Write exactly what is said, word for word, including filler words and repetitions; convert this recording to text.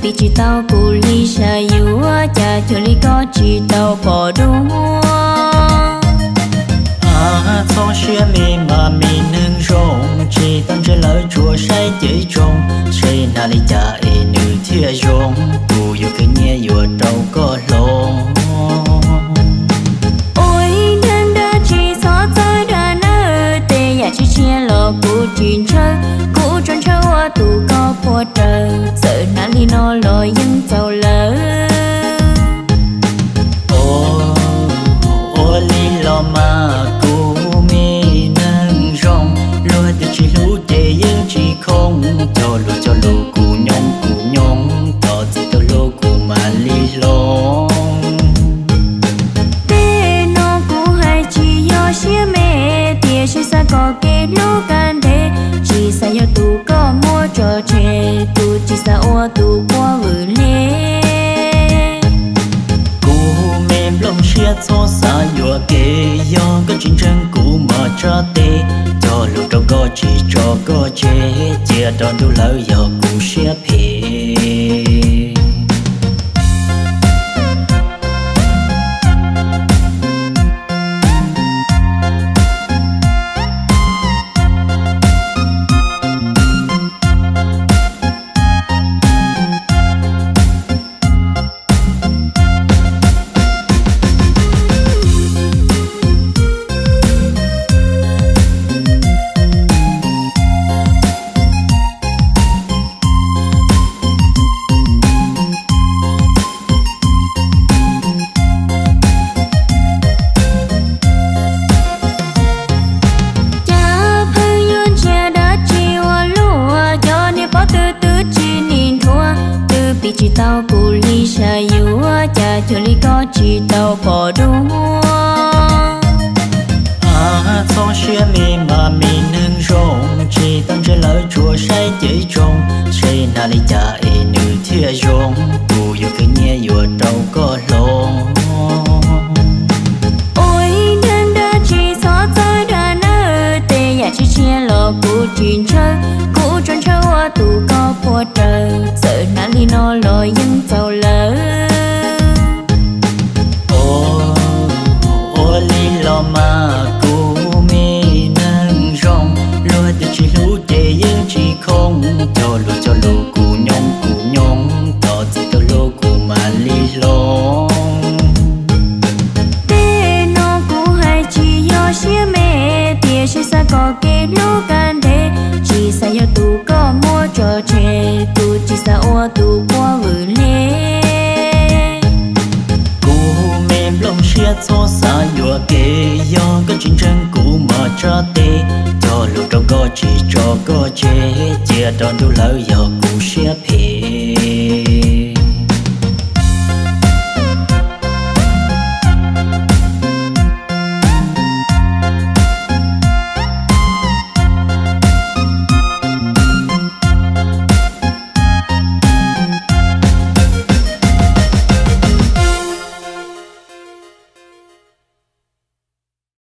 bị chỉ tao cù ly xa yếu cha cho ly có chỉ tao bỏ đúng à thong xưa mi mà mi nâng rong chỉ tâm chơi lỡ chùa say dễ trông say na ly cha e nữ thia rong cù yêu cái nhẹ yêu đâu có lòng ôi thân đã chỉ xóa tới đã nỡ tê ya chỉ chia lọ cù chín chơi cù tròn chơi hoa tù có phô trời sợ na ly nó lòi nhưng giàu lỡ ô ô ly lo mà cù mi nâng rong lối từ chỉ lú để nhưng chỉ không cho lú cho lú cù nhông cù nhông tỏ từ từ lú cù mà ly lo tê nó cù hay chỉ do xía mẹ tia xí xa có kết lú can thế chỉ xa do tù có mua trò trẻ tù chỉ xa ô tù qua vừa lê cù mềm lòng xia cho xa dùa kê do có chiến tranh cù mà cho tê cho lú đâu có chỉ cho có chế chia đòn đủ lỡ do cù xia phê chỉ tao cù ly xa yếu cha cho ly có chỉ tao bỏ đúng à thong xưa mi mà mi nâng rong chỉ tâm chơi lỡ chùa say dễ trông say na ly cha e nữ thia rong cù yêu cái nhẹ yêu đâu có lòng ôi thân đã chỉ xóa tới đã nỡ tê ya chỉ chia lọ cù chín chơi cù tròn chơi hoa tù có phô trời sợ na ly nó lòi nhưng giàu lỡ ô ô ly lo mà cù mi nâng rong lối từ chỉ lú để nhưng chỉ không cho lú cho lú cù nhông cù nhông tỏ từ từ lú cù mà ly lo tê nó cù hay chỉ do xía mẹ tia xí xa có kết lú can thế chỉ xa do tù có mua trò trẻ tù chỉ xa ô tù qua vừa lê cù mềm lòng xia cho xa dùa kê do có chiến tranh cù mà cho tê cho lú đâu có chỉ cho có chế chia đòn đủ lỡ do cù xia phê